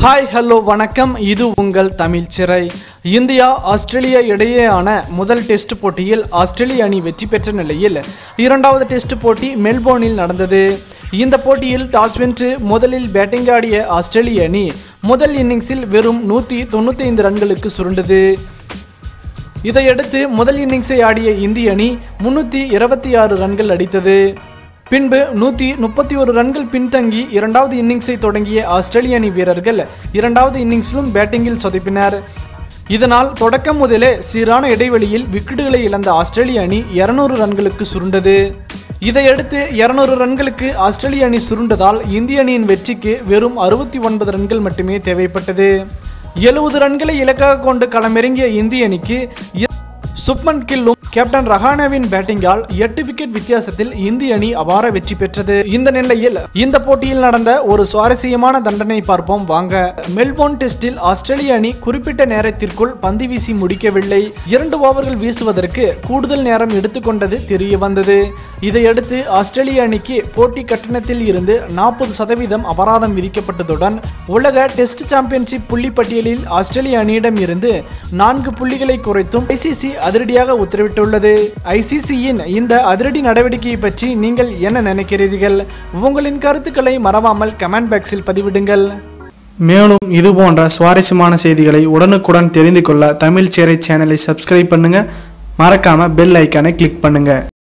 Hi hello வணக்கம். இது உங்கள் தமிழ் சிறை. இந்தியா ஆஸ்திரேலியா இடையேயான முதல் டெஸ்ட் போட்டியில் ஆஸ்திரேலிய அணி வெற்றி பெற்ற நிலையில் இரண்டாவது டெஸ்ட் போட்டி மெல்போர்னில் நடந்தது. இந்த போட்டியில் டாஸ் வென்று முதலில் பேட்டிங் ஆடிய ஆஸ்திரேலிய அணி முதல் இன்னிங்ஸில் வெறும் 195 ரன்களுக்கு சுருண்டது. இதையடுத்து முதல் இன்னிங்ஸை ஆடிய இந்திய அணி 326 ரன்கள் அடித்தது. பின்பு 131 ரன்கள் பின்தங்கி இரண்டாவது இன்னிங்ஸை தொடங்கிய ஆஸ்திரேலிய அணி வீரர்கள் இரண்டாவது இன்னிங்ஸிலும் பேட்டிங்கில் சொதப்பினர். இதனால் தொடக்கம் முதலே சீரான இடைவெளியில் விக்கெட்டுகளை இழந்த ஆஸ்திரேலிய அணி 200 ரன்களுக்கு சுருண்டது. இதையடுத்து 200 ரன்களுக்கு ஆஸ்திரேலிய அணி சுருண்டதால் இந்திய அணியின் வெற்றிக்கு வெறும் 69 ரன்கள் மட்டுமே தேவைப்பட்டது. 70 ரன்களை இலக்காக கொண்டு களமிறங்கிய இந்திய அணிக்கு சுப்மன் கில்லும் கேப்டன் ரஹானேவின் பேட்டிங்கால் 8 விக்கெட் வித்தியாசத்தில் இந்திய அணி அபார வெற்றி பெற்றது. இந்த நிலையில் இந்த போட்டியில் நடந்த ஒரு சுவாரஸ்யமான தண்டனை பார்ப்போம் வாங்க. மெல்போர்ன் டெஸ்டில் ஆஸ்திரேலிய அணி குறிப்பிட்ட நேரத்திற்குள் பந்து வீசி முடிக்கவில்லை. 2 ஓவர்கள் வீசுவதற்கு கூடுதல் நேரம் எடுத்துக்கொண்டது தெரிய வந்தது. இதையடுத்து ஆஸ்திரேலிய அணிக்கு போட்டி கட்டணத்தில் இருந்து 40% அபராதம் விதிக்கப்பட்டதுடன் உலக டெஸ்ட் சாம்பியன்ஷிப் புள்ளி பட்டியலில் ஆஸ்திரேலிய அணியிடம் இருந்து 4 புள்ளிகளை குறைத்தும் ICC அதிரடியாக உத்தரவிட்டுள்ளது. ICCயின் இந்த அதிரடி நடவடிக்கையை பற்றி நீங்கள் என்ன நினைக்கிறீர்கள்? உங்களின் கருத்துக்களை மறவாமல் கமெண்ட் பாக்ஸில் பதிவிடுங்கள். மேலும் இது போன்ற சுவாரஸ்யமான செய்திகளை உடனுக்குடன் தெரிந்து கொள்ள தமிழ் சிறை சேனலை சப்ஸ்கிரைப் பண்ணுங்க. மறக்காம பெல் ஐக்கானை கிளிக் பண்ணுங்க.